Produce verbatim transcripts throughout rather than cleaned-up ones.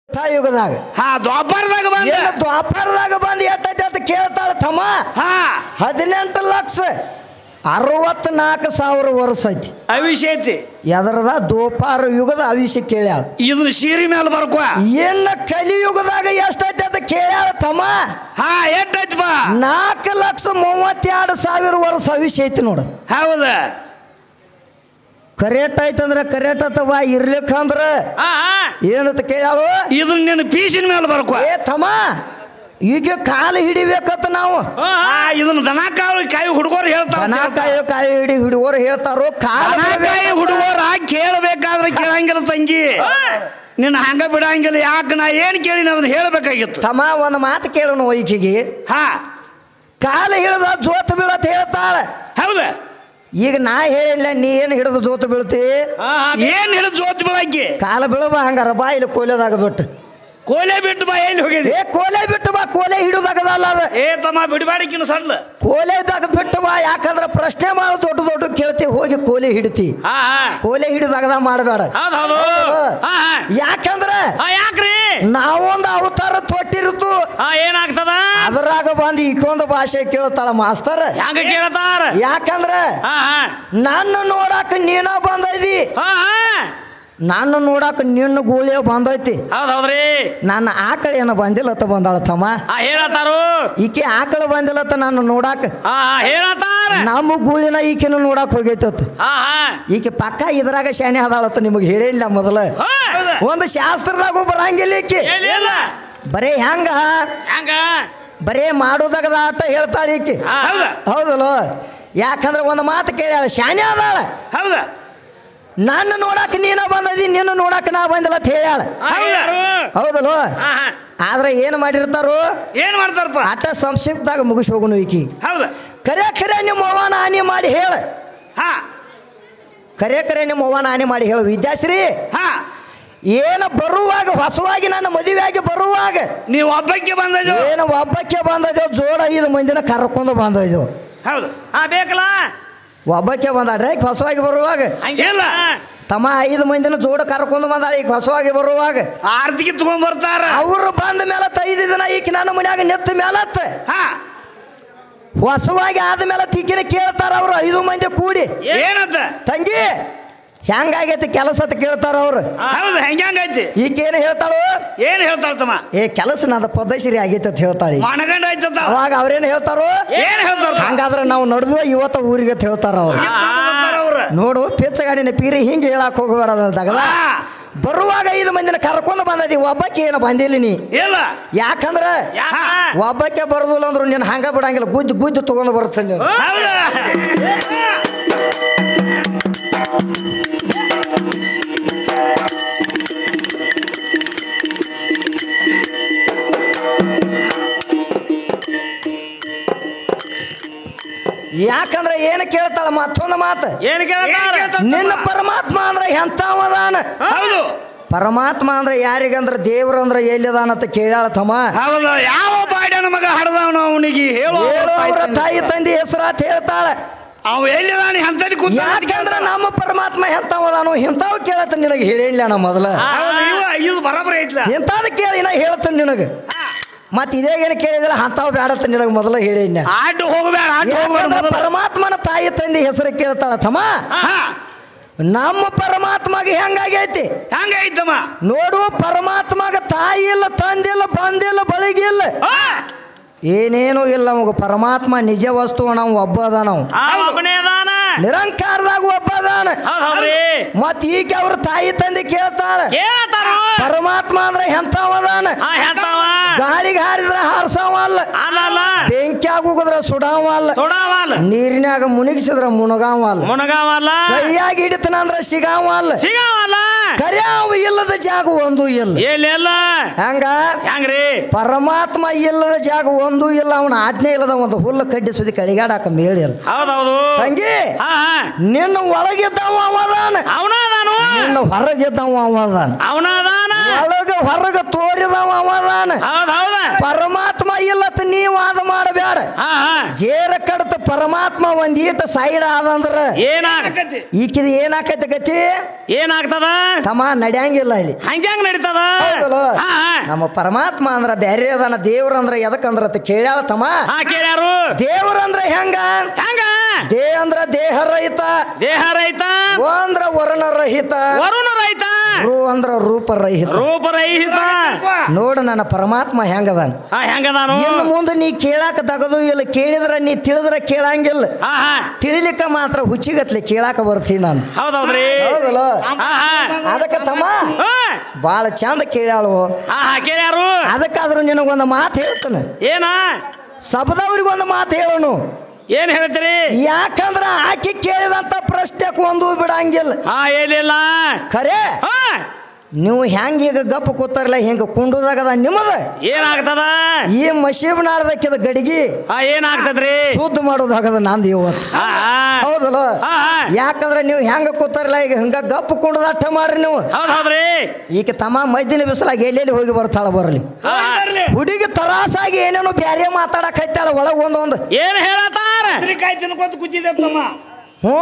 ಯುಗದಾಗ ಹಾ ದ್ವಾಪರದಾಗ ಬಂದ ದ್ವಾಪರದಾಗ ಬಂದು ಎಟ್ಟೈತೆ ಅಂತ ಕೇಳ್ತಾಳ ತಮ್ಮ. ಹಾ ಹದಿನೆಂಟು ಲಕ್ಷ ಅರವತ್ನಾಲ್ಕು ಸಾವಿರ ವರ್ಷ ಐತಿ ಅವಿಷಯ ಐತಿ. ಎದರದ ದ್ವಾಪರ ಯುಗದ ಅವಿಷಯ ಕೇಳ್ಯಾಳ. ಇದನ್ನ ಸೀರಿ ಮೇಲೆ ಬರ್ಕೋ. ಏನ ಕಲಿಯುಗದಾಗ ಎಷ್ಟೈತೆ ಅಂತ ಕೇಳ್ಯಾಳ ತಮ್ಮ. ಹಾ ಎಟ್ಟೈತಪ್ಪ? ನಾಲ್ಕು ಲಕ್ಷ ಮೂವತ್ತೆರಡು ಸಾವಿರ ವರ್ಷ ಅವಿಷಯ ಐತಿ ನೋಡು. ಹೌದ ಕರೆಕ್ಟ್ ಐತಂದ್ರ ಕರೆಕ್ಟ್ ಅಥವಾ ಇರ್ಲಿಕ್ಕಂದ್ರ ಏನಂತ ಕೇಳಾಳು. ಇದನ್ನ ನೀನು ಪೀಸಿನ ಮೇಲೆ ಬರ್ಕೋ. ಏ ತಮ್ಮ ಈಗ ಕಾಲು ಹಿಡಿಬೇಕತ್ತ ನಾವು. ಇದನ್ನ ದನ ಕಾಳು ಕಾಯಿ ಹುಡುಗರು ಹೇಳ್ತಾರ. ದನ ಕಾಯಿ ಕಾಯಿ ಹಿಡಿ ಹುಡುಗರು ಹೇಳ್ತಾರೋ. ಕಾಲು ಕಾಯಿ ಹುಡುಗರ ಕೇಳಬೇಕಾದ್ರೆ ಕೇಳಂಗಿಲ್ಲ ತಂಗಿ. ನಿನ್ನ ಹಂಗ ಬಿಡಂಗಿಲ್ಲ. ಯಾಕೆ ನಾ ಏನ್ ಕೇಳಿ ಅದನ್ನ ಹೇಳಬೇಕಾಗಿತ್ತು. ತಮ್ಮ ಒಂದು ಮಾತು ಕೇಳೋಣ ಈಕಿಗೆ. ಹಾ ಕಾಲು ಹಿಡಿದ ಜೋತ್ ಬೀಳತ್ ಹೇಳ್ತಾಳ. ಹೌದ ಈಗ ನಾ ಹೇಳಿಲ್ಲ ನೀ ಏನು ಹಿಡಿದು ಜೋತು ಬೀಳ್ತಿ. ಏನ್ ಹಿಡಿದು ಜೋತ್ ಬೀಳಕ್ಕೆ ಕಾಲ ಬೀಳಬ ಹಂಗಾರ ಬಾ ಇಲ್ಲಿ ಕೋಲೆದಾಗ ಬಿಟ್ಟು. ಕೋಲೆ ಬಿಟ್ಟು ಬಾ. ಎಲ್ಲಿ ಹೋಗಿದ್ದೆ? ಏ ಕೋಲೆ ಬಿಟ್ಟು ಬಾ. ಕೋಲೆ ಹಿಡಿದಾಗದಲ್ಲ ಅದು. ಏ ತಮ್ಮ ಬಿಡಬಾಡಿಕಿನ ಸಡ್ಲ. ಕೋಲೆದಾಗ ಬಿಟ್ಟು ಬಾ. ಯಾಕಂದ್ರೆ ಪ್ರಶ್ನೆ ಮಾಡು ದೊಡ್ಡ ದೊಡ್ಡ ಕೇಳ್ತಿ ಹೋಗಿ ಕೋಲೆ ಹಿಡಿತಿ. ಕೋಲೆ ಹಿಡಿದಾಗದ ಮಾಡಬೇಡ. ಯಾಕಂದ್ರ ಯಾಕ್ರಿ ನಾವೊಂದು ಅವತಾರ ತೊಟ್ಟಿರುತ್ತು. ಏನಾಗ್ತದ ಅದ್ರಾಗ ಬಂದು ಈಕೊಂದು ಭಾಷೆ ಕೇಳ್ತಾಳ ಮಾಸ್ತರ್. ಹಂಗ ಕೇಳ್ತಾರ. ಯಾಕಂದ್ರ ನನ್ನ ನೋಡಾಕ ನೀನ ಬಂದೈದಿ. ನಾನು ನೋಡಾಕ ನಿನ್ನ ಗೂಳಿಯ ಬಂದೈತಿ. ಹೌದೌದ್ರಿ. ನನ್ನ ಆಕಳ ಏನ ಬಂದಿಲ್ಲತ್ತ ಬಂದಾಳ ತಮ್ಮ. ಹೇಳತ್ತಾರು ಈಕೆ ಆಕಳ ಬಂದಿಲ್ಲತ್ತ ನಾನು ನೋಡಾಕ. ಹೇಳತ್ತಾರ ನಮ್ಮ ಗೂಳಿನ ಈಕೆನ ನೋಡಾಕ ಹೋಗೈತತ್. ಈಕೆ ಪಕ್ಕ ಇದ್ರಾಗ ಶಾನೆ ಆದಾಳತ್ತ. ನಿಮಗೆ ಹೇಳಿಲ್ಲ ಮೊದಲ. ಒಂದು ಶಾಸ್ತ್ರದಾಗ ಬರಂಗಿಲ್ಲ ಈಕೆ. ಬರೇ ಹೆಂಗ ಹೆಂಗ ಬರೇ ಮಾಡೋದಾಗದ ಆಟ ಹೇಳ್ತಾಳ ಈಕೆ. ಹೌದಲ್ಲ. ಯಾಕಂದ್ರೆ ಒಂದು ಮಾತು ಕೇಳ ಶಾನೆ ಆದಾಳ. ಹೌದ ನನ್ನ ನೋಡಾಕ ನೀನ ಬಂದದಿ ನಿನ್ನ ನೋಡಾಕ ನಾ ಬಂದಿಲ್ಲ ಅಂತ ಹೇಳ್ಯಾಳ. ಹೌದಲ್ವ. ಆದ್ರೆ ಏನ್ ಮಾಡಿರ್ತಾರೋ ಏನ್ ಮಾಡ್ತಾರಪ್ಪ ಆಟ ಸಂಕ್ಷಿಪ್ತದಾಗ ಮುಗಿಸಿ ಹೋಗುನು ಈಕಿ. ಹೌದ ಕರೆ ಕರೆ ನಿಮ್ಮ ಅವ್ವನ ಹಾನಿ ಮಾಡಿ ಹೇಳ. ಹಾ ಕರೆ ಕರೆ ನಿಮ್ಮ ಅವ್ವನ ಹಾನಿ ಮಾಡಿ ಹೇಳು ವಿದ್ಯಾಶ್ರೀ. ಹಾ ಏನ ಬರುವಾಗ ಹೊಸವಾಗಿ ನನ್ನ ಮದುವೆಯಾಗಿ ಬರುವಾಗ ನೀವು ಒಬ್ಬಕ್ಕೆ ಬಂದದ್ದು. ಏನು ಒಬ್ಬಕ್ಕೆ ಬಂದದೋ ಜೋಡ ಐದು ಮಂದಿನ ಕರ್ಕೊಂಡು ಬಂದದ್ದು. ಹೌದು ಹಾ ಬೇಕಲ್ಲ. ಒಬ್ಬಕ್ಕೆ ಬಂದಾಡ್ರೆ ಈಗ ಹೊಸವಾಗಿ ಬರುವಾಗ ಇಲ್ಲ ತಮ್ಮ ಐದು ಮಂದಿನ ಜೋಡ ಕರ್ಕೊಂಡು ಬಂದಾಳ. ಈಗ ಹೊಸವಾಗಿ ಬರುವಾಗ ಆರ್ತಿಗೆ ತಗೊಂಡ್ ಬರ್ತಾರ. ಅವ್ರು ಬಂದ ಮೇಲೆ ಐದು ದಿನ ಈಕ ನನ್ನ ಮನ್ಯಾಗ ನೆತ್ತ ಮೇಲತ್ತ. ಹಾ ಹೊಸವಾಗಿ ಆದ್ಮೇಲೆ ಈಕಿನ ಕೇಳ್ತಾರ ಅವ್ರು ಐದು ಮಂದಿ ಕೂಡಿ. ಏನಂತ ತಂಗಿ ಹೆಂಗಾಗೈತಿ ಕೆಲಸ ಅಂತ ಕೇಳ್ತಾರ ಅವ್ರು. ಹೌದು ಹೆಂಗೈತಿ ಈಕೇನು ಹೇಳ್ತಾಳು. ಏನ್ ಹೇಳ್ತಾಳ ತಮ್ಮ? ಏ ಕೆಲಸ ನಾದ ಪದ್ಧತಿ ಆಗೈತಿ ಅಂತ ಹೇಳ್ತಾಳೆ. ಮನಗಂಡ ಆಯ್ತದ. ಅವಾಗ ಅವ್ರೇನು ಹೇಳ್ತಾರೋ ಏನ್ ಹೇಳ್ತಾರ? ಹಂಗಾದ್ರೆ ನಾವು ನಡೆದು ಇವತ್ತು ಊರಿಗೆ ಅಂತ ಹೇಳ್ತಾರ ಅವ್ರು. ನೋಡು ಪಿಚ್ಚಗಾಡಿನ ಪೀರಿ ಹಿಂಗೆ ಹೇಳಕ್ ಹೋಗಬೇಡದಾಗದ. ಬರುವಾಗ ಐದು ಮಂದಿನ ಕರ್ಕೊಂಡು ಬಂದದಿ. ಒಬ್ಬಕ್ಕೆ ಏನು ಬಂದಿಲ್ಲ ನೀ. ಇಲ್ಲ ಯಾಕಂದ್ರ ಒಬ್ಬಕ್ಕೆ ಬರೋದಿಲ್ಲ ಅಂದ್ರು ನೀನು ಹಂಗ ಬಿಡಂಗಿಲ್ಲ. ಗುದ್ದು ಗುದ್ದು ತಗೊಂಡು ಬರುತ್ತೆ ನೀನು. ಯಾಕಂದ್ರೆ ಏನು ಕೇಳ್ತಾಳ ಮತ್ತೊಂದು ಮಾತು. ಏನ್ ಕೇಳ್ತಾರ? ನಿನ್ನ ಪರಮಾತ್ಮ ಅಂದ್ರೆ ಎಂತವದಾನ. ಹೌದು ಪರಮಾತ್ಮ ಅಂದ್ರೆ ಯಾರಿಗಂದ್ರ ದೇವ್ರ ಅಂದ್ರೆ ಎಲ್ಲಿದಾನ ಅಂತ ಕೇಳ್ಯಾಳ ತಮ್ಮ. ಹೌದು ಯಾವ ಬಾಡ್ಯನ ಮಗ ಹಡದವನ ಅವನಿಗೆ ಹೇಳೋ ಅವರ ತಾಯಿ ತಂದೆ ಹೆಸರಾತ್ ಹೇಳ್ತಾಳ. ಅವ ಎಲ್ಲಿದಾನ ಎಂತದಿ ಕೂತ. ಯಾಕಂದ್ರ ನಮ್ಮ ಪರಮಾತ್ಮ ಎಂತವದಾನು ಇಂಥವ್ ಕೇಳತ್ತ ನಿನಗೆ ಹೇಳಿಲ್ಲ ನಾ ಮೊದಲ. ಇದು ಬರಬರ ಐತ್ಲ. ಎಂತಾದ ಕೇಳಿ ನಾ ಹೇಳ್ತೇನೆ ನಿನಗೆ. ಮತ್ ಇದೇ ಏನು ಕೇಳಿದಿಲ್ಲ ಅಂತಾವ್ ಬ್ಯಾಡತ್ತ ನಿನಗೆ ಮೊದಲ ಹೇಳಿಲ್ಲ. ಆಟ ಹೋಗ್ಬೇಡ. ಪರಮಾತ್ಮನ ತಾಯಿ ತಂದೆ ಹೆಸರು ಕೇಳ್ತಾಳ ತಮ್ಮ. ನಮ್ಮ ಪರಮಾತ್ಮಗ ಹೆಂಗಾಗೈತಿ ಹೆಂಗೈತಮ್ಮ ನೋಡು. ಪರಮಾತ್ಮಗ ತಾಯಿ ಇಲ್ಲ ತಂದಿಲ್ಲ ಬಂದಿಲ್ಲ ಬಳಿಗಿಲ್ಲ ಏನೇನು ಇಲ್ಲ. ನಮಗ ಪರಮಾತ್ಮ ನಿಜ ವಸ್ತು ನಾವು ಒಬ್ಬ ಅದ. ನಾವು ನಿರಂಕಾರದಾಗ ಒಬ್ಬ ಅದಾನ. ಮತ್ ಈಗ ಅವ್ರ ತಾಯಿ ತಂದೆ ಕೇಳ್ತಾಳ ಪರಮಾತ್ಮ ಅಂದ್ರೆ ಎಂತವದಾನ. ಗಾಳಿಗೆ ಹಾರಿದ್ರ ಹಾರ್ಸವಲ್ಲ. ಬೆಂಕಿಯಾಗ ಹೋಗಿದ್ರ ಸುಡಾವಲ್ಲ. ನೀರಿನಾಗ ಮುನಿಗಿಸಿದ್ರ ಮುಣಗಾವಲ್ಲ. ಮುಣಗಾವಲ್ಲ. ಕೈಯಾಗ ಹಿಡಿತನ ಅಂದ್ರ ಸಿಗಾವಲ್ಲ. ಸಿಗಾವಲ್ಲ. ಕರ್ಯಾವ ಇಲ್ಲದ ಜಾಗ ಒಂದು ಇಲ್ಲ. ಎಲ್ಲ ಹಂಗ ಹೆಂಗ್ರಿ ಪರಮಾತ್ಮ ಇಲ್ಲದ ಜಾಗ ಒಂದು ಇಲ್ಲ. ಅವನ ಆಜ್ಞೆ ಇಲ್ಲದ ಒಂದು ಹುಲ್ಲು ಕಡ್ಡಿ ಸುದ್ದಿ ಕಡಿಗಾಡಾಕ ಮೇಳಿಲ್ಲ. ಹೌದೌದು ತಂಗಿ ನಿನ್ನ ಒಳಗಿದ್ದವ ಅವದಾನ. ಅವನಾದಾನು. ನಿನ್ನ ಹೊರಗಿದ್ದವ ಅವದಾನ. ಅವನಾದಾನ. ಒಳಗ ಹೊರಗ ತೋರಿದವ ಅವದಾನ. ಹೌದೌದ. ಪರಮಾತ್ಮ ಇಲ್ಲತ್ತ ನೀ ವಾದ ಮಾಡಬೇಡ. ಜೇರ ಕಡತ ಪರಮಾತ್ಮ ಒಂದ್ ಈಟ ಸೈಡ್ ಆದಂದ್ರ ಏನಾಗತಿ ಈಕಿದ ಏನಾಕೈತಿ ಗತಿ ಏನಾಗ್ತದ ತಮ್ಮ ನಡ್ಯಾಂಗಿಲ್ಲ ಇಲ್ಲಿ. ಹಂಗ್ಯಾಂಗ ನಡೀತದ. ನಮ್ಮ ಪರಮಾತ್ಮ ಅಂದ್ರ ಬ್ಯಾರೆ ಅದಾನ ದೇವ್ರ ಅಂದ್ರ ಎದಕ್ಕಂದ್ರ ಕೇಳ್ಯಾಳ ತಮ್ಮ ಹಾ ಕೇಳ್ಯಾರು ದೇವ್ರ ಅಂದ್ರ ಹೆಂಗ ಹೆಂಗ ದೇ ಅಂದ್ರ ದೇಹ ರಹಿತ ದೇಹ ರಹಿತ ವ ಅಂದ್ರ ವರುಣ ರಹಿತ ವರುಣ ರಹಿತ ರು ಅಂದ್ರ ರೂಪ ರಹಿತ ರೂಪ ರಹಿತ ನೋಡ ನನ್ನ ಪರಮಾತ್ಮ ಹೆಂಗದಾನ ಹಾ ಹೆಂಗದಾನು ಇನ್ನು ಮುಂದೆ ನೀ ಕೇಳಾಕ ತಗದು ಇಲ್ಲ ಕೇಳಿದ್ರ ನೀ ತಿಳಿದ್ರ ಕೇಳಂಗಿಲ್ಲ ಹಾ ಹಾ ತಿಳಿಲಿಕ್ಕ ಮಾತ್ರ ಹುಚ್ಚಿಗತ್ಲೆ ಕೇಳಾಕ ಬರ್ತೀನಿ ನಾನು ಹೌದೌದ್ರಿ ಹೌದಲ್ಲ ಹಾ ಹಾ ಅದಕ್ಕ ತಮ್ಮ ಬಾಳ ಚಂದ ಕೇಳ್ಯಾಳು ಹಾ ಹಾ ಕೇಳ್ಯಾರು ಅದಕ್ಕಾದ್ರೂ ನಿನಗೊಂದು ಮಾತು ಹೇಳ್ತಾನೆ ಏನ ಸಬದವ್ರಿಗೊಂದು ಮಾತು ಹೇಳೋನು ಏನ್ ಹೇಳ್ತೀರಿ ಯಾಕಂದ್ರ ಆಕಿ ಕೇಳಿದಂತ ಪ್ರಶ್ನೆಕ್ ಒಂದು ಬಿಡಂಗಿಲ್ಲ ಹಾ ಏನಿಲ್ಲ ಖರೆ ಹಾ ನೀವು ಹೆಂಗ ಈಗ ಗಪ್ಪ ಕೂತಾರಲ್ಲ ಹಿಂಗ ಕುಂಡುದಾಗದ ನಿಮ್ಮದ ಏನಾಗ್ತದ ಈ ಮಸೀಬ್ ನಾಳದಕ್ಕಿದ ಗಡಿಗಿ ಹಾ ಏನಾಗ್ತದ್ರಿ ಶುದ್ಧ ಮಾಡೋದಾಗದ ನಂದು ಇವತ್ತು ಹಾ ಹೌದಲ್ಲ ಹಾ ಯಾಕಂದ್ರೆ ನೀವು ಹೆಂಗ ಕೂತಾರಲ್ಲ ಈಗ ಹಿಂಗ ಗಪ್ಪ ಕುಂಡದಟ್ಟ ಮಾಡ್ರಿ ನೀವು ಹೌದ್ ಹೌದ್ರಿ ಈಗ ತಮ್ಮ ಮದ್ದಿನ ಬಿಸಿಲಾಗ ಎಲ್ಲೆಲ್ಲಿ ಹೋಗಿ ಬರ್ತಾಳ ಬರಲಿ ಹುಡುಗಿ ತರಾಸಾಗಿ ಏನೇನೋ ಬ್ಯಾರೆ ಮಾತಾಡಕ್ ಹೈತಾಳ ಒಳಗ ಒಂದೊಂದು ಏನ್ ಹೇಳತಾರ ತಿನ್ಕೋತ ಕೂತಿದ್ದೆ ತಮ್ಮ ಹ್ಞೂ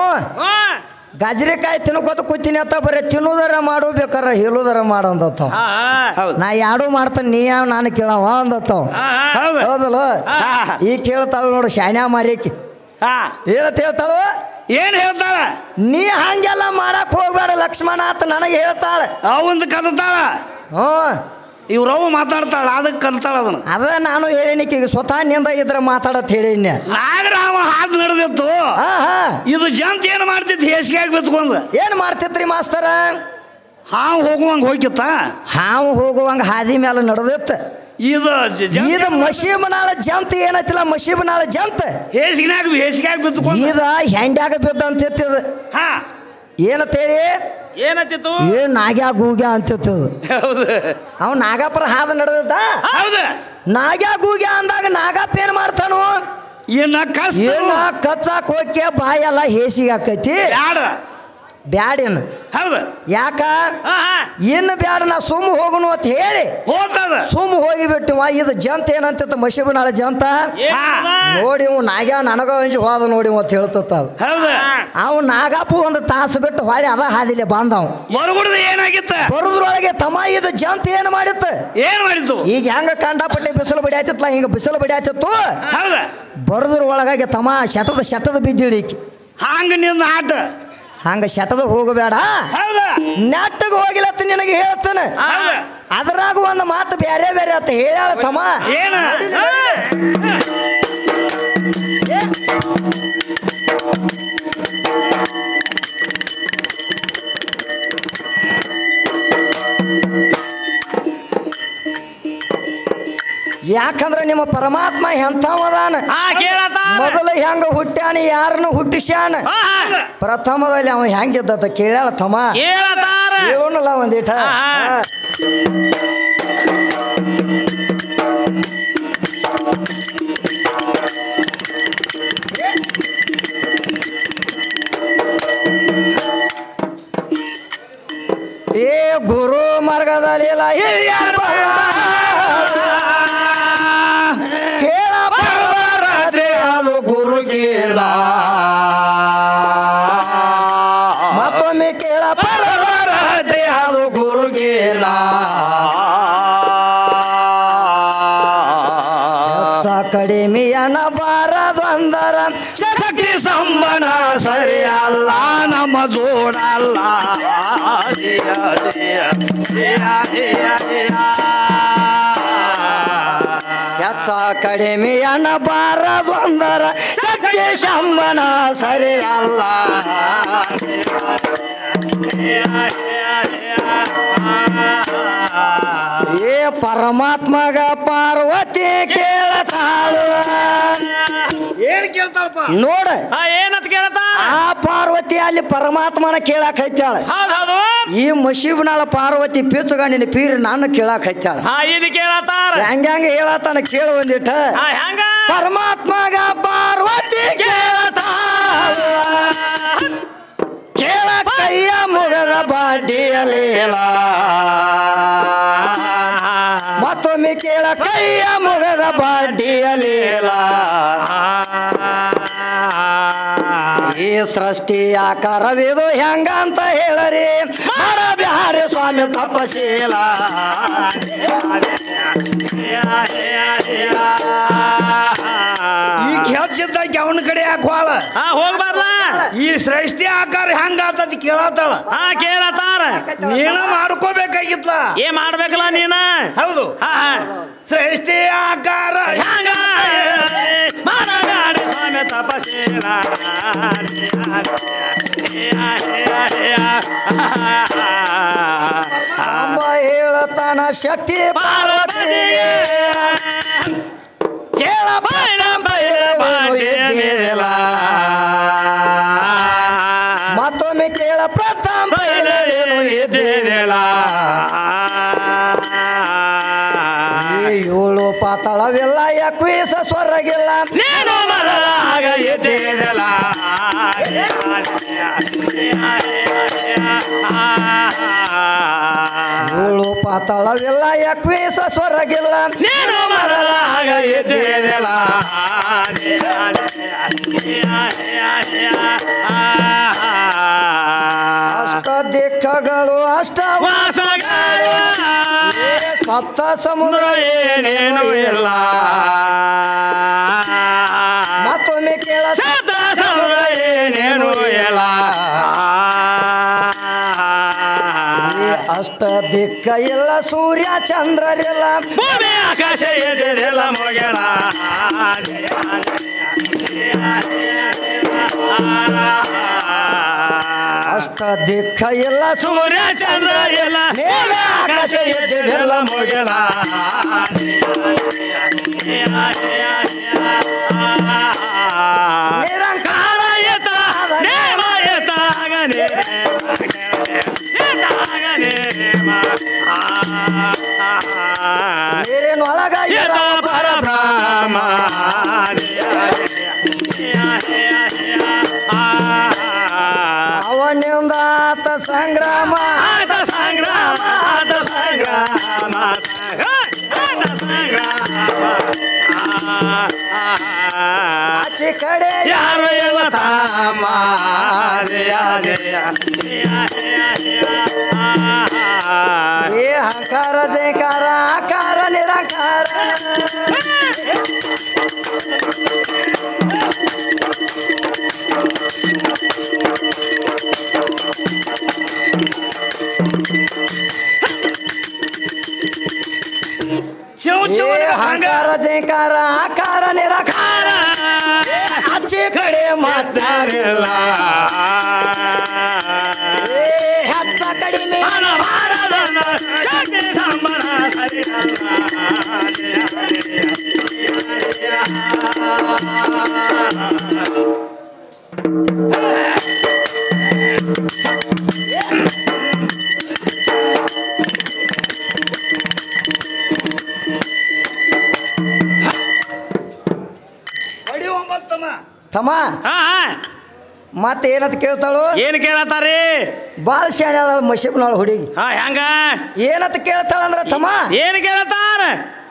ಗಜರಿಕಾಯಿ ತಿನ್ಕೋತ ಕೂತೀನಿ ಅಂತ ಬರೀ ತಿನ್ನುದರ ಮಾಡು ಬೇಕಾರ ಹೇಳುದರ ಮಾಡು ಅಂದತ್ತವ ನಾ ಯಾಡು ಮಾಡ್ತಾನೆ ನೀ ಯಾವ ನಾನು ಕೇಳವ ಅಂದತ್ತವ ಹೌದಲ್ಲ ಈ ಕೇಳ್ತಾಳ ನೋಡು ಶಾಣ್ಯಾ ಮಾರಿಕಿ ಏನಂತ ಹೇಳ್ತಾಳ ಏನ್ ಹೇಳ್ತಾಳ ನೀ ಹಂಗೆಲ್ಲ ಮಾಡಕ್ ಹೋಗ್ಬೇಡ ಲಕ್ಷ್ಮಣ ಅಂತ ನನಗೆ ಹೇಳ್ತಾಳ ಅವಂದು ಕಲ್ತಾಳ ಹ್ಞೂ ಇವ್ರವ್ ಮಾತಾಡ್ತಾಳ ಅದಕ್ಕೆ ಕಲ್ತಾಳ ಅದನ್ನ ಅದ ನಾನು ಹೇಳಿನಿಕ್ಕೆ ಈಗ ಸ್ವತಃ ನಿಂದ ಇದ್ರ ಮಾತಾಡತ್ ಹೇಳಿನ ನಾಗರಾಮ ಹಾದು ನಡೆದಿತ್ತು ಹಾ ಹಾ ಇದು ಜಂತ ಏನ್ ಮಾಡ್ತಿತ್ತು ಹೇಸಿಗೆ ಬಿತ್ಕೊಂಡ್ ಏನ್ ಮಾಡ್ತಿತ್ರಿ ಮಾಸ್ತರ ಹಾವು ಹೋಗುವಂಗ ಹೋಗಿತ್ತ ಹಾವು ಹೋಗುವಂಗ ಹಾದಿ ಮೇಲೆ ನಡೆದಿತ್ತ ಇದು ಇದು ಮಸೀಬನಾಳ ಜಂತ ಏನೈತಿಲ್ಲ ಮಸೀಬನಾಳ ಜಂತ ಹೇಸಿಗ್ನಾಗ ಹೇಸಿಗೆ ಬಿತ್ಕೊಂಡ್ ಇದ ಹೆಂಡ್ಯಾಗ ಬಿದ್ದ ಅಂತಿತ್ತದ ಹಾ ಏನಂತೇಳಿ ಏನತ್ತಿತ್ತು ಏ ನಾಗ್ಯಾ ಗೂಗ್ಯಾ ಅಂತಿತ್ತದ ಹೌದು ಅವ್ ನಾಗಪುರ ಹಾದ ನಡೆದ ಹೌದು ನಾಗ್ಯಾ ಗೂಗ್ಯಾ ಅಂದಾಗ ನಾಗಪ್ಪ ಏನ್ ಮಾಡ್ತಾನು ಏನ ಕಷ್ಟ ಏನ ಕಚ್ಚಾಕ್ ಹೋಗ್ಯ ಬಾಯೆಲ್ಲ ಹೇಸಿಗೆ ಆಕೈತಿ ಬ್ಯಾಡ ಬ್ಯಾಡೇನು ಹೌದು ಯಾಕ ಹಾ ಹಾ ಇನ್ನು ಬ್ಯಾಡ ನಾ ಸುಮ್ಮ ಹೋಗುನು ಅಂತ ಹೇಳಿ ಹೋಗ್ತದ ಸುಮ್ಮ ಹೋಗಿಬಿಟ್ಟು ಇದು ಜಂತ ಏನಂತ ಮಸೀಬನಾಳ ಜಂತ ನೋಡಿ ಇವ್ ನಾಗ್ಯ ನನಗ ಅಂಜಿ ಹೋದ ನೋಡಿ ಅಂತ ಹೇಳ್ತತ್ತ ಅದು ಹೌದು ಅವ್ ನಾಗಪ್ಪ ಒಂದು ತಾಸು ಬಿಟ್ಟು ಹೊಳಿ ಅದ ಹಾದಿಲೆ ಬಂದವ್ ಮರುಗುಡ್ದ ಏನಾಗಿತ್ತ ಬರುದ್ರೊಳಗೆ ತಮ್ಮ ಇದು ಜಂತ ಏನ್ ಮಾಡಿತ್ತ ಏನ್ ಮಾಡಿತ್ತು ಈಗ ಹೆಂಗ ಕಂಡಪಟ್ಟೆ ಬಿಸಿಲು ಬಡಿ ಆಯ್ತಿತ್ಲ ಹಿಂಗ ಬಿಸಿಲು ಬಡಿ ಆಯ್ತಿತ್ತು ಹೌದ ಬರುದ್ರ ಒಳಗಾಗಿ ತಮ್ಮ ಶಟದ ಶಟದ ಬಿದ್ದಿಡಿಕಿ ಹಂಗ ನಿನ್ನ ಆಟ ಹಂಗ ಶಟದ ಹೋಗಬೇಡ ಹೌದ ನೆಟ್ಟಗ ಹೋಗಿಲತ್ತ ನಿನಗೆ ಹೇಳ್ತಾನೆ ಅದ್ರಾಗ ಒಂದು ಮಾತು ಬೇರೆ ಬೇರೆ ಅಂತ ಹೇಳ್ಯಾಳ ತಮ್ಮ ಏನ ಯಾಕಂದ್ರ ನಿಮ್ಮ ಪರಮಾತ್ಮ ಎಂಥವದಾನ ಮೊದಲು ಹೆಂಗ ಹುಟ್ಟ್ಯಾನ ಯಾರನ್ನು ಹುಟ್ಟಿಸ್ಯಾನ ಪ್ರಥಮದಲ್ಲಿ ಅವ ಹೆಂಗಿದ್ದ ಕೇಳ್ಯಾಳ ತಮ್ಮ ಹೇಳೋಣಲ್ಲ ಒಂದಿಟ ಏ ಗುರು ಮಾರ್ಗದಲ್ಲಿ ಹಿರಿಯರ ಕೇಳ ಪರ್ವರಾತ್ರಿ ಅದು ಗುರು ಕೇಳ ಮತ್ತೊಮ್ಮೆ ಕೇಳ ಪರ್ವರಾತ್ರಿ ಅದು ಗುರು ಕೇಳ ಕಡಿಮೆಯನ ಬಾರದು ಅಂದರ ಶಕ್ತಿ ಸಂಬಣ ಸರಿ ಅಲ್ಲ ನಮ್ಮ ಜೋಡಲ್ಲ ಹೆಚ್ಚ ಕಡಿಮೆಯನ ಬಾರದು ಅಂದರ ಶಕ್ತಿ ಸಂಬಣ ಸರಿ ಅಲ್ಲ ಏ ಪರಮಾತ್ಮಗ ಪಾರ್ವತಿ ಕೇಳತಾಳು ಏನ್ ಕೇಳ್ತಾಳಪ್ಪ ನೋಡ ಏನಂತ ಕೇಳತ್ತ ಆ ಪಾರ್ವತಿ ಅಲ್ಲಿ ಪರಮಾತ್ಮನ ಕೇಳಾಕ್ ಹಚ್ಚಾಳ ಹೌದು ಈ ಮಸೀಬನಾಳ ಪಾರ್ವತಿ ಪಿಚ್ಚುಗ ನಿನ್ನ ಪೀರ್ ನಾನು ಕೇಳಾಕ್ ಹಚ್ಚಾಳ ಹಾ ಇದು ಕೇಳತ್ತಾರ ಹೆಂಗ ಹೆಂಗ ಹೇಳತ್ತಾನ ಕೇಳು ಒಂದಿಟ್ಟ ಹೆಂಗ ಪರಮಾತ್ಮಗ ಪಾರ್ವತಿ ಕೇಳತಾಳ ಕೇಳ ಕೈಯ ಮುಗದ ಬಾಡಿಯಲೇಲ ಮತ್ತೊಮ್ಮೆ ಕೇಳ ಕೈಯ ಮುಗದ ಬಾಡಿಯಲೇಲ ಈ ಸೃಷ್ಟಿ ಆಕಾರವಿದು ಹೆಂಗ ಅಂತ ಹೇಳರಿ ಮಾಡಬ್ಯಾರೆ ಸ್ವಾಮಿ ತಪಶೀಲ ಈಗ ಹೆಚ್ಚಿದ್ದಾಗ ಅವನ ಕಡೆ ಹಾಕುವಾಳ ಹಾ ಹೋಗ್ಬಾರ್ಲ ಈ ಸೃಷ್ಟಿ ಆಕಾರ ಹೆಂಗ ಆತದ ಕೇಳತ್ತಾಳ ಹಾ ಕೇಳತ್ತಾರ ನೀನ ಮಾಡ್ಕೋಬೇಕಾಗಿತ್ಲ ಏನ್ ಮಾಡ್ಬೇಕಲ್ಲ ನೀನ ಹೌದು ಹಾ ಹಾ ಸೃಷ್ಟಿ ಆಕಾರ ಹಂಗ ಮಾನಗಾಡಿ ಸ್ವಾಮಿ ತಪಸ್ಸಿನ ಅಂಬ ಹೇಳತಾನ ಶಕ್ತಿ ಪಾರ್ವತಿಗೆ ಕೇಳ ಬೈಲ ಬೈಲ ಮತ್ತೊಮ್ಮೆ ಕೇಳ ಪ್ರಥಮ ಬಯಲೇನು ಎದ್ದೇಳ ಏಳು ಪಾತಾಳವಿಲ್ಲ ಯಾಕೀಸ ಸ್ವರ್ಗಿಲ್ಲ ನೀನು ಮರಳಾಗ ಎದ್ದೇಳಲ ಏಳು ಪಾತಾಳವಿಲ್ಲ ಯಾಕೀಸ ಸ್ವರ್ಗಿಲ್ಲ ನೀನು ಮರಳಾಗ ಎದ್ದೇಳಲ ಅಷ್ಟ ದಿಕ್ಕಗಳು ಅಷ್ಟ ವಾಸಗಳು ಸಪ್ತ ಸಮುದ್ರ ಏನೇನು ಇಲ್ಲ ಮತ್ತೊಮ್ಮೆ ಕೇಳ ಸಪ್ತ ಸಮುದ್ರ ಏನೇನು ಇಲ್ಲ ಅಷ್ಟ ದಿಕ್ಕ ಇಲ್ಲ ಸೂರ್ಯ ಚಂದ್ರರಿಲ್ಲ ಭೂಮಿ ಆಕಾಶ ಎದಿರೆಲ್ಲ ಮುಗಿಳ ಅಷ್ಟ ದಿಕ್ಕ ಇಲ್ಲ ಸೂರ್ಯ ಚಂದ್ರ ಎಲ್ಲ ಮೇಲೆ ಆಕಾಶ ಎದ್ದಿದೆಲ್ಲ ಮುಗಿಳ ನಿರಂಕಾರ ಯತ ನೇಮ ಯತಾಗನೆ ಯತಾಗನೆ ನೀರಿನೊಳಗ ಯತ ಪರಬ್ರಹ್ಮ ಅವನಿಂದ ಆತ ಸಂಗ್ರಾಮ ಆತ ಸಂಗ್ರಾಮ ಆತ ಸಂಗ್ರಾಮ ಆತ ಸಂಗ್ರಾಮ ಆಚೆ ಕಡೆ ಯಾರು ಎಲ್ಲ ತಾಮ ಏ ಹಂಕಾರ ಜಯಕಾರ ಆಕಾರ ನಿರಾಕಾರ ಶಿವ ಶಿವ ಏ ಹಂಕಾರ ಜಯಕಾರ ಆಕಾರ ನಿರಾಕಾರ ಆಚೆ ಕಡೆ ಮಾತಾರಿಲ್ಲ ಏ ಹೆಚ್ಚ ಕಡಿಮೆ ಸಂಬಳ ಸರಿ ಬಡಿ ಒಂಬತ್ತಮ್ಮ ತಮ್ಮ ಹಾ ಹಾ ಮತ್ತೆ ಏನಂತ ಕೇಳ್ತಾಳು ಏನ್ ಕೇಳತ್ತಾರಿ ಬಾಳ ಶಾಣೆ ಅದಾಳ ಮಶೀಬ್ನಾಳ ಹುಡುಗಿ ಹಾ ಹೆಂಗ ಏನಂತ ಕೇಳ್ತಾಳಂದ್ರ ತಮ್ಮ ಏನ್ ಕೇಳತ್ತಾರ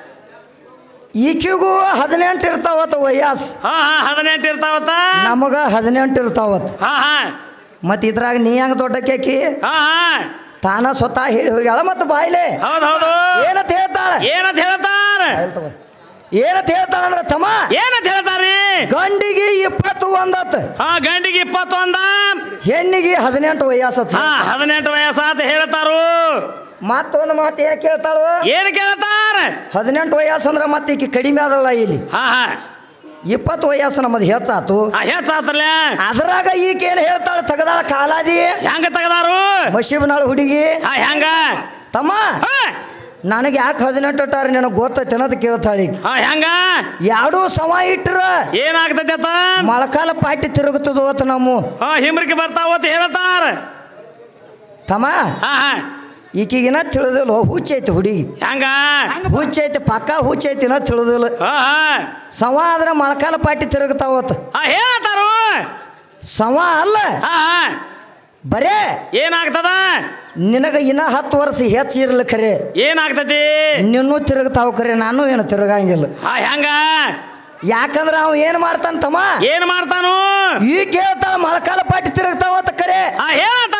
ಈಕಿಗೂ ಹದಿನೆಂಟು ಇರ್ತಾವತ್ತ ವಯಸ್ ಹಾ ಹಾ ಹದಿನೆಂಟು ಇರ್ತಾವತ್ತ ನಮಗ ಹದಿನೆಂಟು ಇರ್ತಾವತ್ ಹಾ ಹಾ ಮತ್ ಇದ್ರಾಗ ನೀ ಹಂಗ ದೊಡ್ಡ ಕೇಕಿ ಹಾ ಹಾ ತಾನ ಸ್ವತಃ ಹೇಳಿ ಹೋಗ್ಯಾಳ ಮತ್ತ ಬಾಯ್ಲೆ ಹೌದ್ ಹೌದು ಏನಂತ ಹೇಳ್ತಾಳ ಏನಂತ ಹೇಳ್ತಾರ ಏನಂತ ಹೇಳ್ತಾಳಂದ್ರ ತಮ್ಮ ಏನಂತ ಹೇಳ್ತಾರಿ ಗಂಡಿಗೆ ಇಪ್ಪತ್ತು ಒಂದತ್ ಹಾ ಗಂಡಿಗೆ ಇಪ್ಪತ್ತೊಂದ ಹೆಣ್ಣಿಗೆ ಹದಿನೆಂಟು ವಯಸ್ಸತ್ ಹಾ ಹದಿನೆಂಟು ವಯಸ್ಸಾತ ಹೇಳ್ತಾರು ಮತ್ತೊಂದು ಮಾತು ಏನ್ ಕೇಳ್ತಾಳು ಏನ್ ಕೇಳ್ತಾರ ಹದಿನೆಂಟು ವಯಸ್ಸಂದ್ರ ಮತ್ತೆ ಈಕಿ ಕಡಿಮೆ ಅದಲ್ಲ ಇಲ್ಲಿ ಹಾ ಹಾ ಇಪ್ಪತ್ತು ವಯಸ್ಸು ನಮ್ಮದು ಹೆಚ್ಚಾತು ಹಾ ಹೆಚ್ಚಾತ್ರಲ್ಲ ಅದ್ರಾಗ ಈಕೆ ಏನ್ ಹೇಳ್ತಾಳ ತಗದಾಳ ಕಾಲಾದಿ ಹೆಂಗ ತೆಗದಾರು ಮಶೀಬ್ನಾಳ ಹುಡುಗಿ ಹಾ ಹೆಂಗ ತಮ್ಮ ಹಾ ನನಗೆ ಯಾಕೆ ಹದಿನೆಂಟು ಟಾರ ನನಗೆ ಗೊತ್ತೈತೆ ಅನ್ನೋದು ಕೇಳ್ತಾಳಿ ಹಾ ಹೆಂಗ ಎರಡೂ ಸಮ ಇಟ್ರ ಏನಾಗ್ತೈತೆ ಅತ್ತ ಮೊಳಕಾಲ ಪಾಟಿ ತಿರುಗುತ್ತದ ಓತ್ ನಮ್ಮ ಹಾ ಹಿಮ್ರಿಕೆ ಬರ್ತಾವತ್ ಹೇಳ್ತಾರ ತಮ್ಮ ಹಾ ಹಾ ಈಕಿಗಿನ ತಿಳಿದಿಲ್ಲ ಹುಚ್ಚೈತಿ ಹುಡುಗಿ ಹೆಂಗ ಹುಚ್ಚೈತಿ ಪಕ್ಕ ಹುಚ್ಚೈತಿನ ತಿಳಿದಿಲ್ಲ ಹಾ ಹಾ ಸಮ ಆದ್ರೆ ಮೊಳಕಾಲ ಪಾಟಿ ತಿರುಗುತ್ತಾವತ್ ಹಾ ಹೇಳ್ತಾರು ಸಮ ಅಲ್ಲ ಹಾ ಹಾ ಬರೇ ಏನಾಗ್ತದ ನಿನಗ ಇನ್ನ ಹತ್ತು ವರ್ಷ ಹೆಚ್ಚು ಇರ್ಲಿ ಖರೆ ಏನಾಗ್ತತಿ ನಿನ್ನೂ ತಿರುಗ್ತಾವ ಖರೆ ನಾನು ಏನು ತಿರುಗಂಗಿಲ್ಲ ಹಾ ಹೆಂಗ ಯಾಕಂದ್ರ ಅವ ಏನ್ ಮಾಡ್ತಾನ ತಮ್ಮ ಏನ್ ಮಾಡ್ತಾನು ಈ ಕೇಳ್ತಾಳ ಮೊಳಕಾಲ ಪಾಟಿ ತಿರುಗ್ತಾವತ್ತ ಖರೆ ಹಾ ಹೇಳ್ತಾರು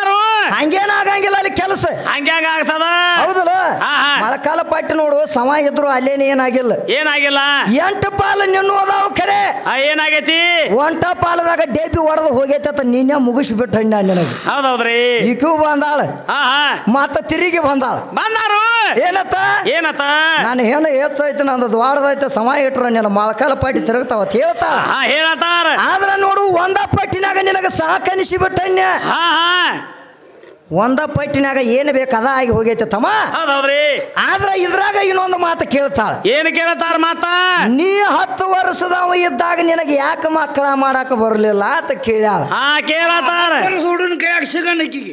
ಹಂಗೇನ ಆಗಂಗಿಲ್ಲ ಅಲ್ಲಿ ಕೆಲಸ ಹಂಗ್ಯಾಗ ಆಗ್ತದ ಹೌದಲ್ಲ ಹಾ, ಹಾ. ಮಳಕಾಲ ಪಟ್ಟಿ ನೋಡು ಸಮ ಇದ್ರು ಅಲ್ಲೇನ ಏನಾಗಿಲ್ಲ ಏನಾಗಿಲ್ಲ ಎಂಟು ಪಾಲು ನಿನ್ನು ಅದಾವ ಖರೆ ಆ, ಏನಾಗೈತಿ ಒಂಟ ಪಾಲದಾಗ ಡೇಪಿ ಹೊಡೆದು ಹೋಗೈತೆ ಅಂತ ನೀನೇ ಮುಗಿಸ್ಬಿಟ್ಟು ಹಣ್ಣ ನಿನಗೆ ಹೌದೌದ್ರಿ ಈಕೂ ಬಂದಾಳ ಹಾ ಹಾ ಮತ್ತ ತಿರುಗಿ ಬಂದಾಳ ಬಂದಾರು ಏನತ್ತ ಏನತ್ತ ನಾನು ಏನು ಹೆಚ್ಚೈತೆ ನಂದು ದ್ವಾಡದೈತೆ ಸಮ ಇಟ್ರ ನಿನ್ನ ಮಳಕಾಲ ಪಟ್ಟಿ ತಿರುಗ್ತಾವ ಅಂತ ಹೇಳ್ತಾಳ ಹಾ ಹೇಳತ್ತಾರ ಆದ್ರ ನೋಡು ಒಂದ ಪಟ್ಟಿನಾಗ ನಿನಗ ಸಾಕನಿಸಿ ಬಿಟ್ಟಣ್ಯ ಹಾ ಹಾ ಒಂದ ಪಟ್ಟಿನಾಗ ಏನು ಬೇಕು ಅದ ಆಗಿ ಹೋಗೈತೆ ತಮ್ಮ ಹೌದೌದ್ರಿ ಆದ್ರ ಇದ್ರಾಗ ಇನ್ನೊಂದು ಮಾತು ಕೇಳ್ತಾಳ ಏನು ಕೇಳತ್ತಾರ ಮಾತ ನೀ ಹತ್ತು ವರ್ಷದವ ಇದ್ದಾಗ ನಿನಗೆ ಯಾಕೆ ಮಕ್ಕಳ ಮಾಡಾಕ ಬರಲಿಲ್ಲ ಅಂತ ಕೇಳ್ಯಾಳ ಹಾ ಕೇಳತ್ತಾರ ಹುಡುಗನ ಕೈಯಾಗ ಸಿಗಣ್ಣ ಈಕಿಗೆ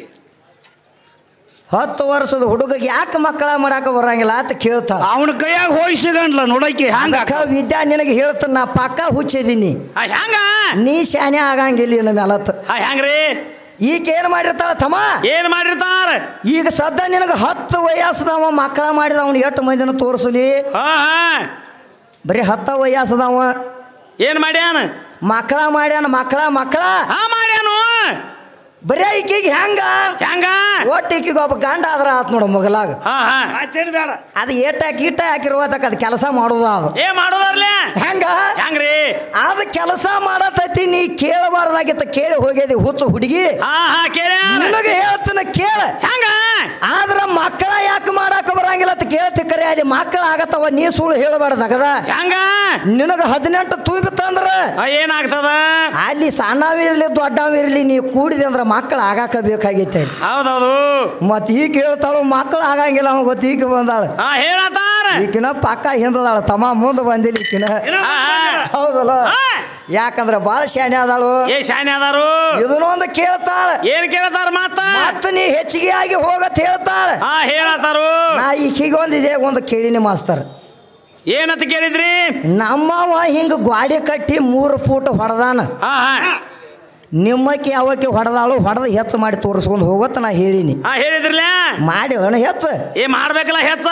ಹತ್ತು ವರ್ಷದ ಹುಡುಗಗೆ ಯಾಕೆ ಮಕ್ಕಳ ಮಾಡಾಕ ಬರಂಗಿಲ್ಲ ಅಂತ ಕೇಳ್ತಾಳ ಅವನ ಕೈಯಾಗ ಹೋಗಿ ಸಿಗಣ್ಲ ನೋಡಕ್ಕೆ ಹಂಗ ಅಕ್ಕ ವಿದ್ಯಾ ನಿನಗೆ ಹೇಳ್ತಾನ ನಾ ಪಕ್ಕ ಹುಚ್ಚಿದೀನಿ ಆ, ಹೆಂಗ ನೀ ಶಾನೆ ಆಗಂಗಿಲ್ಲ ಇನ್ನು ಮೇಲತ್ತ ಆ, ಹೆಂಗ್ರಿ ಈಗ ಏನು ಮಾಡಿರ್ತಾಳ ತಮ್ಮ ಏನ್ ಮಾಡಿರ್ತಾರ ಈಗ ಸದ್ಯ ನಿನಗೆ ಹತ್ತು ವಯಸ್ಸದವ ಮಕ್ಕಳ ಮಾಡಿದ ಅವನು ಎಷ್ಟು ಮಂದಿನ ತೋರಿಸಲಿ ಹಾ ಹಾ ಬರೀ ಹತ್ತ ವಯಸ್ಸದವ ಏನ್ ಮಾಡ್ಯಾನ ಮಕ್ಕಳ ಮಾಡ್ಯಾನ ಮಕ್ಕಳ ಮಕ್ಕಳ ಹಾ ಮಾಡ್ಯಾನು ಬರೀ ಈಕಿಗೆ ಹೆಂಗ ಹೆಂಗ ಒಟ್ಟು ಈಕಿಗೆ ಒಬ್ಬ ಗಂಡ ಆದ್ರ ಆತ್ ನೋಡು ಮಗಲಾಗ ಹಾ ಹಾ ಆಯ್ತೇನು ಬೇಡ ಅದು ಏಟ ಕೀಟ ಹಾಕಿರುವತಕ್ಕ ಅದು ಕೆಲಸ ಮಾಡೋದು ಅದು ಏ ಮಾಡೋದರ್ಲೆ ಹೆಂಗ ಹೆಂಗ್ರಿ ಅದು ಕೆಲಸ ಮಾಡತೈತಿ ನೀ ಕೇಳಬಾರ್ದಾಗಿತ್ತ ಕೇಳಿ ಹೋಗ್ಯದಿ ಹುಚ್ಚು ಹುಡುಗಿ ಹಾ ಹಾ ಕೇಳ ನಿನಗೆ ಹೇಳ್ತಾನ ಕೇಳ ಹೆಂಗ ಆದ್ರ ಮಕ್ಕಳ ಯಾಕೆ ಮಾಡಾಕ ಬರಂಗಿಲ್ಲ ಅಂತ ಕೇಳ್ತಿ ಕರೆ ಅಲ್ಲಿ ಮಕ್ಕಳ ಆಗತ್ತವ ನೀ ಸುಳ್ಳು ಹೇಳಬಾರ್ದಾಗದ ಹೆಂಗ ನಿನಗ ಹದಿನೆಂಟು ತೂಬಿತ್ತಂದ್ರ ಆ, ಏನಾಗ್ತದ ಅಲ್ಲಿ ಸಣ್ಣವಿರ್ಲಿ ದೊಡ್ಡವಿರ್ಲಿ ನೀ ಕೂಡಿದೆ ಅಂದ್ರ ಮಕ್ಕಳು ಆಗಾಕ ಬೇಕಾಗೈತೆ ಹೌದೌದು ಮತ್ ಈಗ ಹೇಳ್ತಾಳು ಮಕ್ಕಳು ಆಗಂಗಿಲ್ಲ ಅವ ಗೊತ್ತ ಈಗ ಬಂದಾಳ ಹಾ ಹೇಳತ್ತಾರ ಈಕಿನ ಪಕ್ಕ ಹಿಂದದಾಳ ತಮ್ಮ ಮುಂದೆ ಬಂದಿಲ್ಲ ಈಕಿನ ಹಾ ಹಾ ಹೌದಲ್ಲ ಹಾ. ಯಾಕಂದ್ರ ಬಾಳ ಶಾಣೆ ಅದಾಳು ಏ ಶಾನೆ ಅದಾರು ಇದನ್ನೊಂದು ಕೇಳ್ತಾಳ ಏನ್ ಕೇಳತ್ತಾರ ಮಾತ ಮತ್ತ ನೀ ಹೆಚ್ಚಿಗೆ ಆಗಿ ಹೋಗತ್ ಹೇಳ್ತಾಳ ಹಾ ಹೇಳತ್ತಾರು ನಾ ಈಕಿಗೆ ಒಂದಿದೆ ಒಂದು ಕೇಳಿನಿ ಮಾಸ್ತರ್ ಏನಂತ ಕೇಳಿದ್ರಿ ನಮ್ಮವ ಹಿಂಗ ಗ್ವಾಡಿ ಕಟ್ಟಿ ಮೂರು ಫೂಟ್ ಹೊಡೆದಾನ ಹಾ ಹಾ ನಿಮ್ಮಕ್ಕೆ ಯಾವಕ್ಕೆ ಹೊಡೆದಾಳು ಹೊಡೆದ ಹೆಚ್ಚು ಮಾಡಿ ತೋರಿಸ್ಕೊಂಡು ಹೋಗತ್ತ ನಾ ಹೇಳಿನಿ ಹಾ ಹೇಳಿದ್ರಲ್ಲ ಮಾಡಿ ಅಣ್ಣ ಹೆಚ್ಚು ಏ ಮಾಡ್ಬೇಕಲ್ಲ ಹೆಚ್ಚ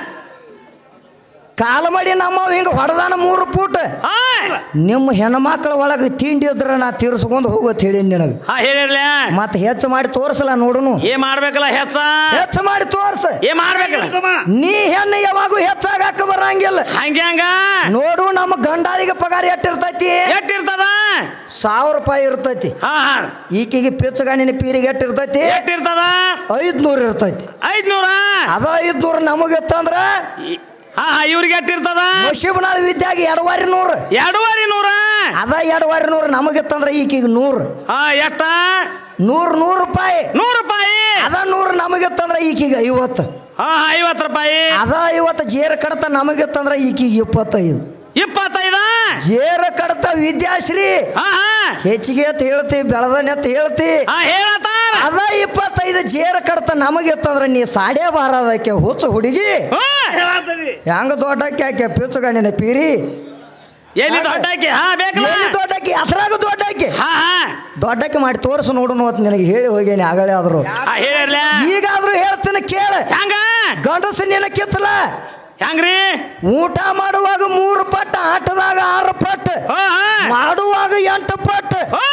ಕಾಲ ಮಾಡಿ ನಮ್ಮವ ಹಿಂಗ ಹೊಡೆದಾನ ಮೂರು ಫೂಟ್ ಹಾ ನಿಮ್ಮ ಹೆಣ್ಮಕ್ಳ ಒಳಗೆ ತಿಂಡಿ ಇದ್ರ ನಾ ತೀರ್ಸ್ಕೊಂಡು ಹೋಗೋತ್ ಹೇಳೀನಿ ನಿನಗೆ ಹಾ ಹೇಳಿರ್ಲ ಮತ್ತೆ ಹೆಚ್ಚು ಮಾಡಿ ತೋರಿಸಲ್ಲ ನೋಡುನು ಏ ಮಾಡ್ಬೇಕಲ್ಲ ಹೆಚ್ಚ ಹೆಚ್ಚು ಮಾಡಿ ತೋರ್ಸ ಏ ಮಾಡ್ಬೇಕಲ್ಲ ನೀ ಹೆಣ್ಣು ಯಾವಾಗೂ ಹೆಚ್ಚಾಗಾಕ ಬರಂಗಿಲ್ಲ ಹಂಗೆ ಹಂಗ ನೋಡು ನಮ್ಮ ಗಂಡಾಳಿಗೆ ಪಗಾರ ಎಟ್ಟಿರ್ತೈತಿ ಎಷ್ಟಿರ್ತದ ಸಾವಿರ ರೂಪಾಯಿ ಇರ್ತೈತಿ ಹಾ ಹಾ ಈಕಿಗೆ ಪಿಚ್ಚಗಾಣಿನ ಪೀರಿಗೆ ಎಟ್ಟಿರ್ತೈತಿ ಎಷ್ಟಿರ್ತದ ಐದ್ನೂರು ಇರ್ತೈತಿ ಐದ್ನೂರ ಅದ ಐದ್ನೂರು ನಮಗಿತ್ತಂದ್ರ ಹಾ ಹಾ ಇವ್ರಿಗೆ ಎಷ್ಟಿರ್ತದ ಮುಷಿಬನಾಳ ವಿದ್ಯಾಗ ಎರಡುವರೆ ನೂರು ಎರಡೂವರೆ ನೂರ ಅದ ಎರಡುವರೆ ನೂರು ನಮಗಿತ್ತಂದ್ರ ಈಕಿಗೆ ನೂರು ಹಾ ಎಷ್ಟ ನೂರು ನೂರು ರೂಪಾಯಿ ನೂರು ರೂಪಾಯಿ ಅದ ನೂರು ನಮಗಿತ್ತಂದ್ರ ಈಕಿಗೆ ಐವತ್ತು ಹಾ ಐವತ್ತು ರೂಪಾಯಿ ಅದ ಐವತ್ತು ಜೇರ ಕಡತ ನಮಗಿತ್ತಂದ್ರ ಈಕಿಗೆ ಇಪ್ಪತ್ತೈದು ಇಪ್ಪತ್ತೈದ ಜೇರ ಕಡತ ವಿದ್ಯಾಶ್ರೀ ಹಾ ಹಾ ಹೆಚ್ಚಿಗೆ ಅಂತ ಹೇಳ್ತಿ ಬೆಳದನೆ ಅಂತ ಹೇಳ್ತಿ ಹಾ ಹೇಳತ್ತಾರ ಅದ ಇಪ್ಪತ್ತೈದು ಜೇರ ಕಡತ ನಮಗಿತ್ತಂದ್ರ ನೀ ಸಾಡೆ ಬಾರದಕ್ಕೆ ಹುಚ್ಚು ಹುಡುಗಿ ಹಾ. ಹೇಳತ್ತವಿ ಹೆಂಗ ದೊಡ್ಡಕ್ಕೆ ಆಕೆ ಪಿಚ್ಚುಗಣ್ಣಿನ ಪೀರಿ ಎಲ್ಲಿ ದೊಡ್ಡಕ್ಕೆ ಹಾ ಬೇಕಲ್ಲ ಎಲ್ಲಿ ದೊಡ್ಡಕ್ಕೆ ಅದ್ರಾಗ ದೊಡ್ಡಕ್ಕೆ ಹಾ ಹಾ ದೊಡ್ಡಕ್ಕೆ ಮಾಡಿ ತೋರಿಸು ನೋಡುನು ಅಂತ ನಿನಗೆ ಹೇಳಿ ಹೋಗೇನಿ ಆಗಲೇ ಆದ್ರು ಹಾ ಹೇಳಿರ್ಲ ಈಗಾದ್ರೂ ಹೇಳ್ತೀನಿ ಕೇಳ ಹೆಂಗ ಗಂಡಸ ನಿನ್ನ ಕಿತ್ತಲ ಹೆಂಗ್ರಿ ಊಟ ಮಾಡುವಾಗ ಮೂರು ಪಟ್ಟ ಆಟದಾಗ ಆರು ಪಟ್ಟ ಹಾ ಹಾ ಮಾಡುವಾಗ ಎಂಟು ಪಟ್ಟ ಹಾ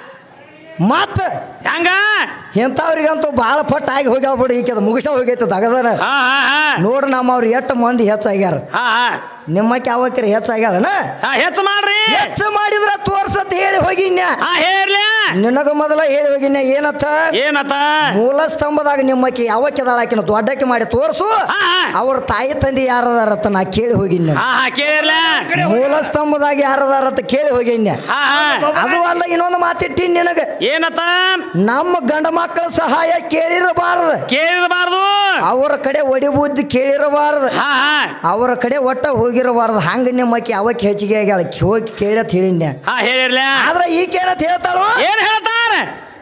ಮತ್ತ ಹೆಂಗ ಇಂಥವ್ರಿಗಂತೂ ಭಾಳ ಪಟ್ಟ ಆಗಿ ಹೋಗ್ಯಾವ ಬಿಡಿ ಈಕೆ ಅದು ಮುಗಿಸ ಹೋಗೈತೆ ದಗದನ ಹಾ ಹಾ ಹಾ ನೋಡು ನಮ್ಮವ್ರು ಎಷ್ಟು ಮಂದಿ ಹೆಚ್ಚಾಗ್ಯಾರ ಹಾ ಹಾ ನಿಮ್ಮಕ್ಕೆ ಯಾವಕ್ಕಿರ ಹೆಚ್ಚಾಗ್ಯಾರನ ಹಾ ಹೆಚ್ಚು ಮಾಡ್ರಿ ಹೆಚ್ಚು ಮಾಡಿದ್ರ ತೋರ್ಸತ್ ಹೇಳಿ ಹೋಗಿನ್ಯ ಹಾ ಹೇರ್ಲಿ ನಿನಗ ಮೊದಲ ಹೇಳಿ ಹೋಗಿನ್ಯ ಏನತ್ತ ಏನತ್ತ ಮೂಲ ಸ್ತಂಭದಾಗ ನಿಮ್ಮಕ್ಕೆ ಯಾವಕ್ಕಿದಾಳ ಆಕಿನ ದೊಡ್ಡಕ್ಕೆ ಮಾಡಿ ತೋರ್ಸು ಹಾ ಹಾ ಅವ್ರ ತಾಯಿ ತಂದೆ ಯಾರದಾರತ್ತ ನಾ ಕೇಳಿ ಹೋಗಿನ್ಯ ಹಾ ಹಾ ಕೇಳಿರ್ಲ ಮೂಲ ಸ್ತಂಭದಾಗ ಯಾರದಾರತ್ತ ಕೇಳಿ ಹೋಗಿನ್ಯ ಹಾ ಹಾ ಅದು ಅಲ್ಲ ಇನ್ನೊಂದು ಮಾತಿಟ್ಟಿನ್ ನಿನಗ ಏನತ್ತ ನಮ್ಮ ಗಂಡ ಮಕ್ಕಳ ಸಹಾಯ ಕೇಳಿರಬಾರದು ಕೇಳಿರಬಾರ್ದು ಅವರ ಕಡೆ ಒಡಿ ಬುದ್ಧಿ ಕೇಳಿರಬಾರದು ಹಾ ಹಾ ಅವರ ಕಡೆ ಒಟ್ಟ ಹೋಗಿರಬಾರದು ಹಂಗ ನಿಮ್ಮಕ್ಕೆ ಅವಕ್ಕೆ ಹೆಚ್ಚಿಗೆ ಆಗ್ಯಾಳ ಹೋಗಿ ಕೇಳತ್ ಹೇಳಿನ್ಯ ಹಾ ಹೇಳಿರ್ಲ ಆದ್ರ ಈಕೇನತ್ ಹೇಳ್ತಾಳು ಏನ್ ಹೇಳ್ತಾರ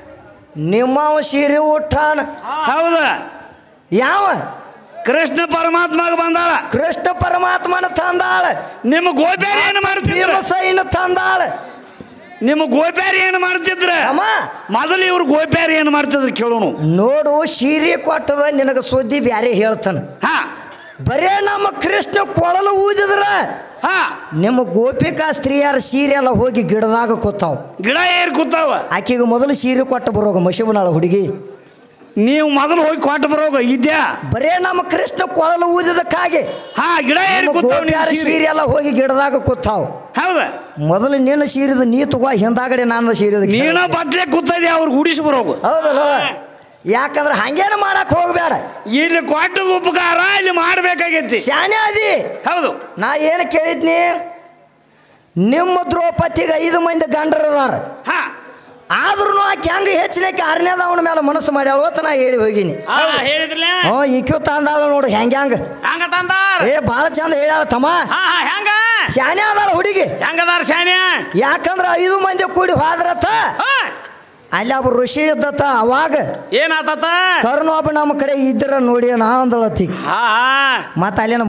ನಿಮ್ಮವ ಸೀರೆ ಉಟ್ಟಾನ ಹೌದು ಯಾವ ಕೃಷ್ಣ ಪರಮಾತ್ಮಗ ಬಂದಾಳ ಕೃಷ್ಣ ಪರಮಾತ್ಮನ ತಂದಾಳ ನಿಮ್ಮ ಗೋಪ್ಯಾರಿ ಏನು ಮಾಡ್ತಿದ್ರ ಭೀಮಸೈನ ತಂದಾಳ ನಿಮ್ಮ ಗೋಪ್ಯಾರಿ ಏನು ಮಾಡ್ತಿದ್ರ ಅಮ್ಮ ಮೊದಲು ಇವ್ರು ಗೋಪ್ಯಾರಿ ಏನು ಮಾಡ್ತಿದ್ರು ಕೇಳೋನು ನೋಡು ಸೀರೆ ಕೊಟ್ಟದ ನಿನಗ ಸುದ್ದಿ ಬ್ಯಾರೆ ಹೇಳ್ತಾನ ಹಾ ಬರೇ ನಮ್ಮ ಕೃಷ್ಣ ಕೊಳಲು ಊದಿದ್ರ ಹಾ ನಿಮ್ಮ ಗೋಪಿಕಾ ಸ್ತ್ರೀಯರ ಸೀರೆ ಎಲ್ಲ ಹೋಗಿ ಗಿಡದಾಗ ಕೂತಾವ್ ಗಿಡ ಏರ್ ಕೂತಾವ ಆಕೆಗೆ ಮೊದಲು ಸೀರೆ ಕೊಟ್ಟು ಬರೋಗ ಮಶಿಬನಾಳ ಹುಡುಗಿ ನೀವು ಮೊದಲು ಹೋಗಿ ಕೊಟ್ಟು ಬರೋಗ ಇದ್ಯಾ ಬರೇ ನಮ್ಮ ಕೃಷ್ಣ ಕೊಳಲು ಊದಿದಕ್ಕಾಗಿ ಹಾ ಗಿಡ ಏರಿ ಕೂತಾವ್ ನಿನ್ ಗೋಪ್ಯಾರ ಸೀರೆ. ಸೀರೆ ಎಲ್ಲ ಹೋಗಿ ಗಿಡದಾಗ ಕೂತಾವ್. ಹೌದ ಮೊದಲು ನಿನ್ನ ಸೀರಿದ ನೀ ತಗೋ, ಹಿಂದಾಗಡೆ ನಾನು ಸೀರಿದ ನೀನ ಬಟ್ಲೆ ಕೂತದೆ ಅವ್ರಿಗೆ ಉಡಿಸಿ ಬರೋಗು. ಹೌದಲ್ಲ? ಯಾಕಂದ್ರೆ ಹಂಗೇನು ಮಾಡಕ್ ಹೋಗ್ಬೇಡ. ಇಲ್ಲಿ ಕೊಟ್ಟದ ಉಪಕಾರ ಇಲ್ಲಿ ಮಾಡ್ಬೇಕಾಗೈತಿ. ಶಾನೆ ಅದಿ. ಹೌದು. ನಾ ಏನು ಕೇಳಿದ್ನಿ, ನಿಮ್ಮ ದ್ರೌಪದಿಗೆ ಐದು ಮಂದಿ ಗಂಡರದಾರ, ಹಾ ಆದ್ರೂ ಆಕೆ ಹೆಂಗ ಹೆಚ್ಚಿನಕ್ಕೆ ಆರನೇದ ಅವನ ಮೇಲೆ ಮನಸ್ಸು ಮಾಡ್ಯಾಳ ಅಂತ ನಾ ಹೇಳಿ ಹೋಗಿನಿ. ಹೇಳಿದ್ರಲ್ಲ ಹ್ಞೂ ಈಕ್ಯೂ ತಂದಾಳ ನೋಡು ಹೆಂಗ ಹೆಂಗ ಹಂಗ ತಂದಾರ. ಏ ಭಾಳ ಚಂದ ಹೇಳ್ಯಾಳ ತಮ್ಮ. ಹಾ ಹಾ ಹೆಂಗ ಶಾನೆ ಅದಾಳ ಹುಡುಗಿ. ಹೆಂಗದಾರ ಶಾನ್ಯ? ಯಾಕಂದ್ರ ಐದು ಮಂದಿ ಕೂಡಿ ಹೋದ್ರತ ಅಲ್ಲಿ ಒಬ್ಬ ಋಷಿ ಇದ್ದತ್ತ. ಅವಾಗ ಏನಾತ ಕರ್ಣ ಒಬ್ಬ ನಮ್ಮ ಕಡೆ ಇದ್ರ ನೋಡಿ ನಾ ಅಂದಳತಿ. ಹಾ ಹಾ ಮತ್ತ ಅಲ್ಲಿನ